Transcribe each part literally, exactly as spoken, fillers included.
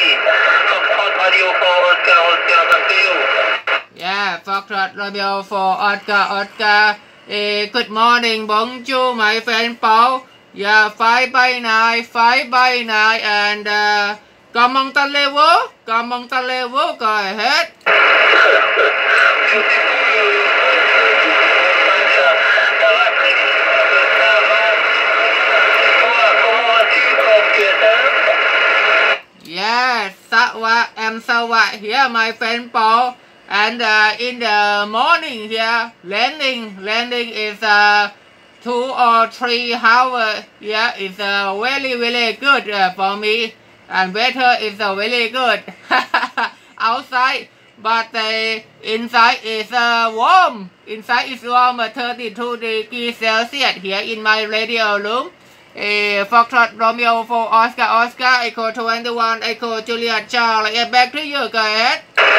Foxtrot Radio for Oscar, Oscar, back to you. Yeah, Foxtrot Radio for Oscar, Oscar. Uh, good morning, bonjour, my friend Paul. Yeah, five by nine, five by nine, and uh, comment allez-vous? Comment allez-vous? Go ahead. Yes, Sawa, I'm Sawa here, my friend Paul. And uh, in the morning here, landing, landing is uh, two or three hours. Yeah, it's uh, very, very good uh, for me. And weather is uh, very good outside. But uh, inside is uh, warm. Inside is warm, uh, thirty-two degrees Celsius here in my radio room. Uh, Foxtrot Romeo for Oscar, Oscar, Echo twenty-one, Echo Juliet Charlie. Uh, back to you, go ahead.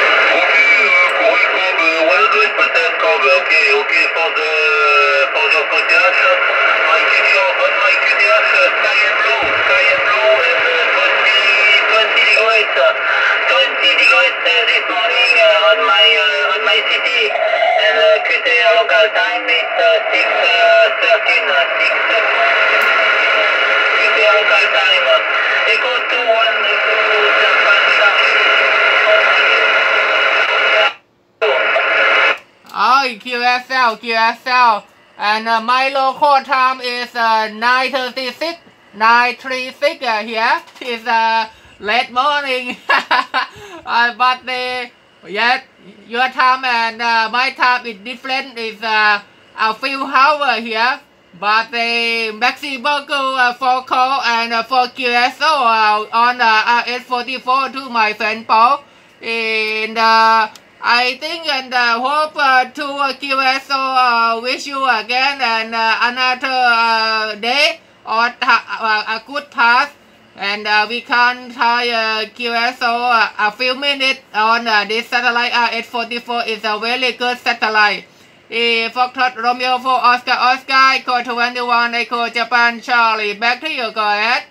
Well good, peut-être comme, ok, ok, for the, for the Q T H, I give you on my Q T H, sky and blue, sky and blue, and uh, twenty, twenty degrees, twenty degrees uh, this morning uh, on my, uh, on my city, and uh, Q T H local time is uh, six thirteen, uh, six, uh, Q T H local time, uh, Echo two one, Echo Japan Charlie. Oh, Q S L, Q S L. And uh, my local time is uh, nine thirty-six, nine thirty-six uh, here. It's uh, late morning. uh, but the, yeah, your time and uh, my time is different. It's uh, a few hours here. But the Maxi Burger uh, for call and uh, for Q S O uh, on uh, R S forty-four to my friend Paul. And uh, I think and uh, hope uh, to uh, Q S O uh, wish you again and uh, another uh, day or uh, a good pass. And uh, we can try uh, Q S O uh, a few minutes on uh, this satellite. R S forty-four is a very good satellite. Uh, Foxtrot Romeo for Oscar, Oscar, Echo twenty-one, Echo Japan Charlie. Back to you, go ahead.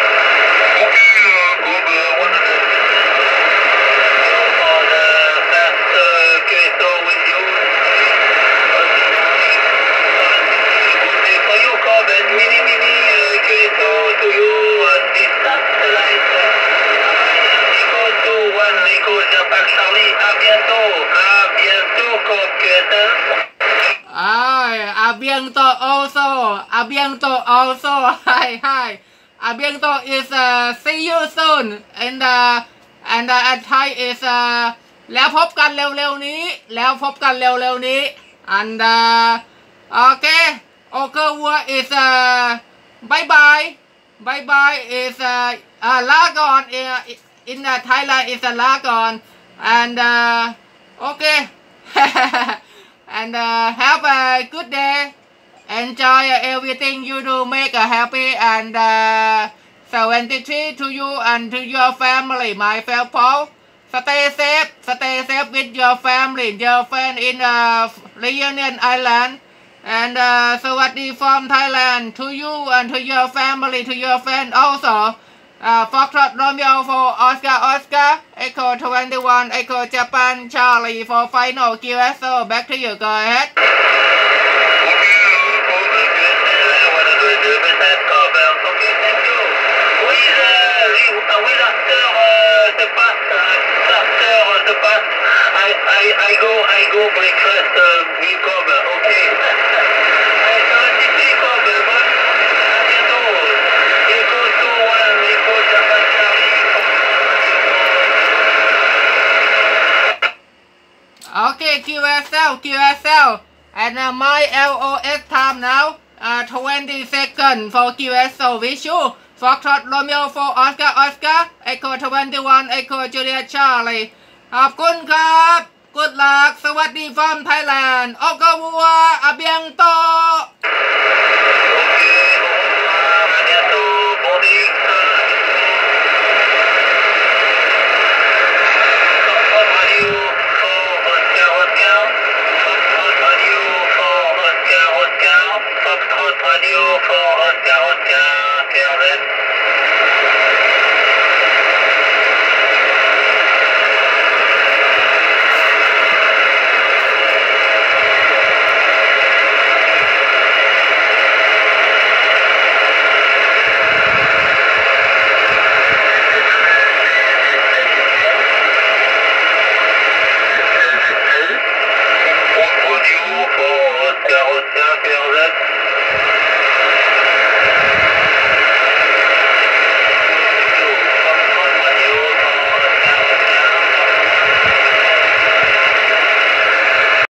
Ah, a bientôt also, a bientôt also. Hi, hi. A bientôt is uh, see you soon. And uh, and uh, at Thai is uh, แล้วพบกันเร็วๆนี้ แล้วพบกันเร็วๆนี้ and uh, okay, okay, what is uh, bye bye, bye bye is uh, uh ลาก่อน in in uh, Thailand is a ลาก่อน and uh, okay. And uh, have a good day. Enjoy everything you do. Make a happy and uh, seventy-three to you and to your family, my fellow Paul. Stay safe. Stay safe with your family, your friend in uh, Reunion Island. And uh, สวัสดี from Thailand to you and to your family, to your friend also. Uh, Foxtrot Romeo for Oscar, Oscar, Echo twenty-one, Echo Japan Charlie for final Q S O. Back to you, go ahead. I, I, I go, I go breakfast, uh, we come, okay. Okay, Q S L, Q S L, and uh, my L O S time now, uh, twenty seconds for Q S O visual. Foxtrot Romeo for Oscar, Oscar, Echo twenty-one, Echo Juliet Charlie. ขอบคุณครับ Good luck สวัสดี from Thailand โอเกวัวอาเบียงโต